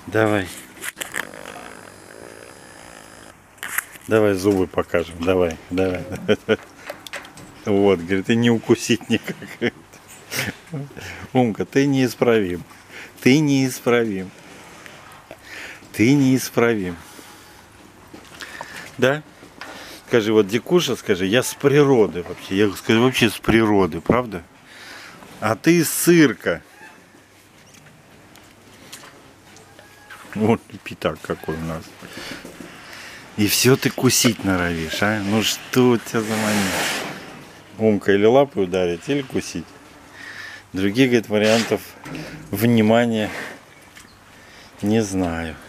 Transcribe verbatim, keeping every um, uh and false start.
Давай. Давай зубы покажем. Давай, давай. Вот, говорит, и не укусить никак. Умка, ты неисправим. Ты неисправим. Ты неисправим. Да? Скажи, вот Дикуша, скажи, я с природы вообще. Я скажу, вообще с природы, правда? А ты из цирка. Вот пятак какой у нас. И все ты кусить норовишь, а? Ну что у тебя за мания? Умка, или лапой ударить, или кусить. Других, говорит, вариантов внимания не знаю.